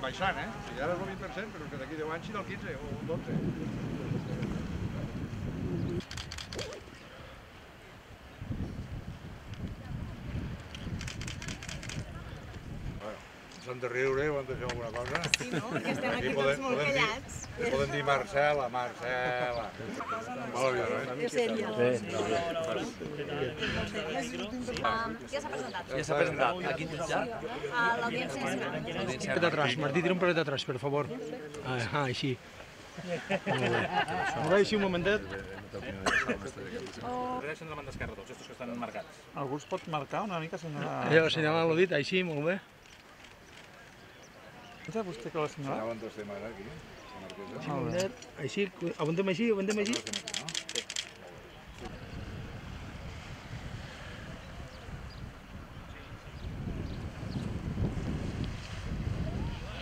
baixant, Si ara és el 20%, però que d'aquí 10 anys serà el 15 o el 12. S'han de riure o han de fer alguna cosa. Sí, no? Perquè estem aquí tots molt callats. Poden dir Marcela, Marcela. Molt bé, Que sèria. Ja s'ha presentat. Ja s'ha presentat. A quin jutge? A l'Audiència Nacional. Atrás, Martí, tira un palet atrás, per favor. Així. Molt bé, així un momentet. Regreixen de la banda esquerra tots, estos que estan marcats. Algú es pot marcar una mica, senyora? Assenyalant el dit, així, molt bé. Ja vostè que l'ha assenyalat? Anaven dos temes aquí. Molt bé. Així, aguantem així, aguantem així.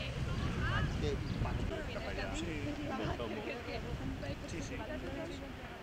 Sí, sí.